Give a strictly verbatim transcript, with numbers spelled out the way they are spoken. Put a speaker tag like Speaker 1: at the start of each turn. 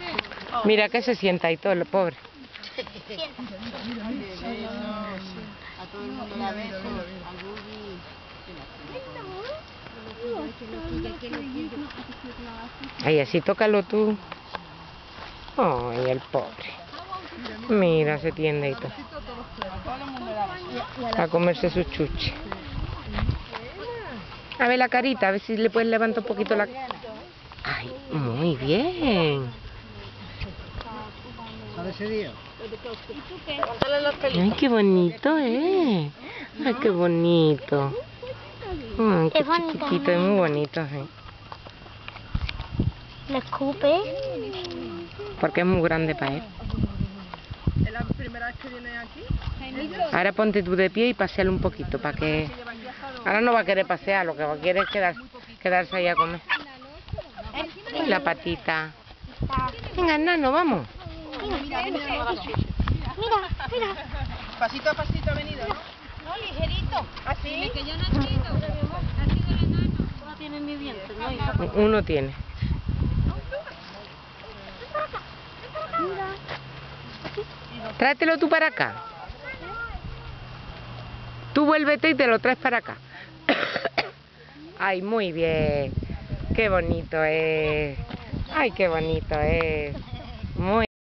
Speaker 1: Mira que se sienta y todo, lo pobre.
Speaker 2: A todo el mundo la beso, a Gubi.
Speaker 1: Ay, así tócalo tú. Ay, el pobre. Mira, se tiende y todo. A comerse su chuche. A ver la carita, a ver si le puedes levantar un poquito la... Ay, muy bien. Ay, qué bonito, ¿eh? Ay, qué bonito. Ay, qué chiquitito, es muy bonito, ¿eh?
Speaker 3: ¿Le escupe?
Speaker 1: Porque es muy grande para él.
Speaker 2: ¿Es la primera vez que viene aquí?
Speaker 1: Ahora ponte tú de pie y paseale un poquito para que... Ahora no va a querer pasear, lo que va a querer es quedar, quedarse ahí a comer. Y la patita. Venga, nano, vamos.
Speaker 3: Mira, mira, mira.
Speaker 2: Pasito a pasito ha venido, ¿no?
Speaker 3: No, ligerito.
Speaker 2: ¿Así?
Speaker 3: Que yo no ha sido. Ha sido el enano. No tiene ni dientes, ¿no?
Speaker 1: Uno tiene. Tráetelo tú para acá. Tú vuélvete y te lo traes para acá. Ay, muy bien. Qué bonito es. Ay, qué bonito es. Muy